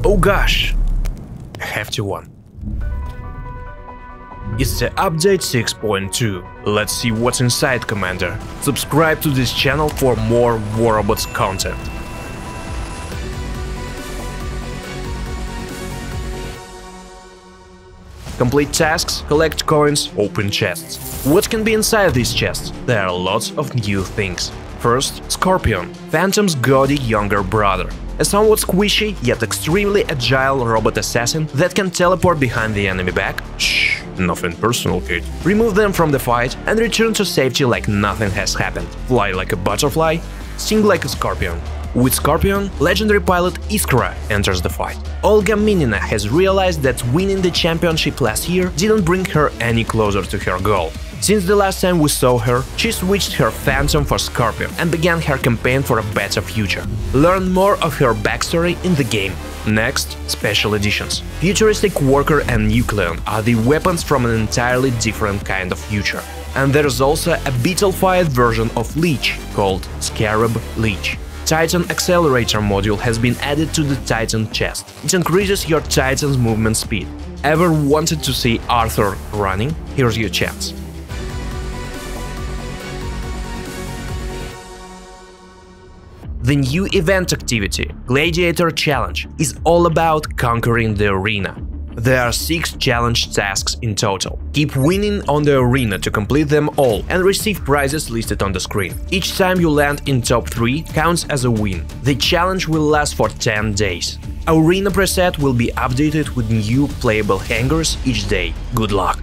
Oh gosh! A hefty one. It's the update 6.2. Let's see what's inside, Commander. Subscribe to this channel for more War Robots content. Complete tasks, collect coins, open chests. What can be inside these chests? There are lots of new things. First, Scorpion, Phantom's gaudy younger brother. A somewhat squishy, yet extremely agile robot assassin that can teleport behind the enemy back. Shh, nothing personal, kid. Remove them from the fight and return to safety like nothing has happened. Fly like a butterfly, sting like a scorpion. With Scorpion, legendary pilot Iskra enters the fight. Olga Minina has realized that winning the championship last year didn't bring her any closer to her goal. Since the last time we saw her, she switched her Phantom for Scorpion and began her campaign for a better future. Learn more of her backstory in the game. Next, special editions. Futuristic Worker and Nucleon are the weapons from an entirely different kind of future. And there's also a beetle-fired version of Leech called Scarab Leech. Titan Accelerator module has been added to the Titan chest. It increases your Titan's movement speed. Ever wanted to see Arthur running? Here's your chance. The new event activity, Gladiator Challenge, is all about conquering the arena. There are 6 challenge tasks in total. Keep winning on the arena to complete them all and receive prizes listed on the screen. Each time you land in top 3 counts as a win. The challenge will last for 10 days. Arena preset will be updated with new playable hangars each day. Good luck!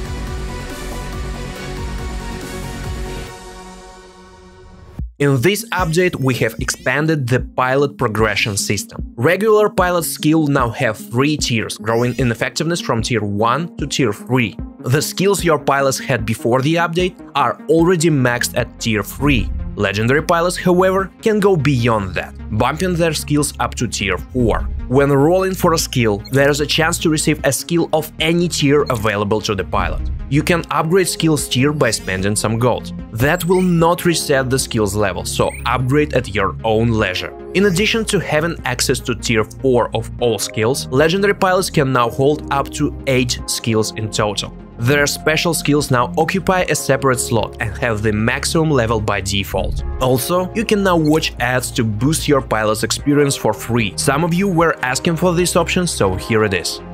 In this update, we have expanded the pilot progression system. Regular pilot skill now have 3 tiers, growing in effectiveness from tier 1 to tier 3. The skills your pilots had before the update are already maxed at tier 3. Legendary pilots, however, can go beyond that, bumping their skills up to tier 4. When rolling for a skill, there is a chance to receive a skill of any tier available to the pilot. You can upgrade skills tier by spending some gold. That will not reset the skills level, so upgrade at your own leisure. In addition to having access to tier 4 of all skills, legendary pilots can now hold up to 8 skills in total. Their special skills now occupy a separate slot and have the maximum level by default. Also, you can now watch ads to boost your pilot's experience for free. Some of you were asking for this option, so here it is.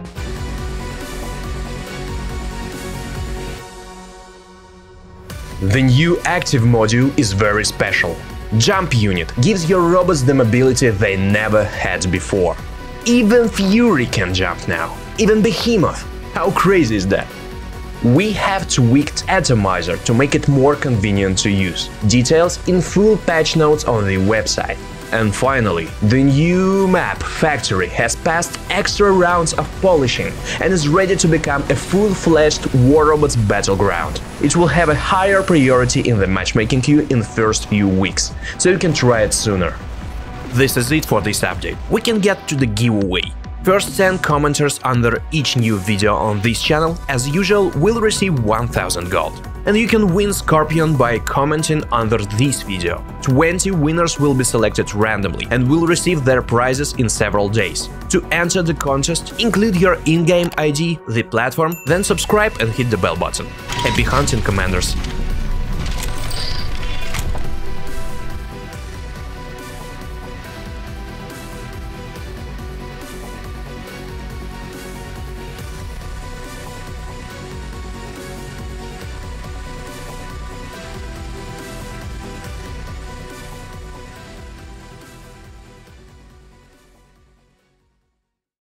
The new active module is very special. Jump Unit gives your robots the mobility they never had before. Even Fury can jump now. Even Behemoth. How crazy is that? We have tweaked Atomizer to make it more convenient to use. Details in full patch notes on the website. And finally, the new map Factory has passed extra rounds of polishing and is ready to become a full-fledged War Robots battleground. It will have a higher priority in the matchmaking queue in the first few weeks, so you can try it sooner. This is it for this update. We can get to the giveaway. First 10 commenters under each new video on this channel, as usual, will receive 1000 gold. And you can win Scorpion by commenting under this video. 20 winners will be selected randomly and will receive their prizes in several days. To enter the contest, include your in-game ID, the platform, then subscribe and hit the bell button. Happy hunting, Commanders!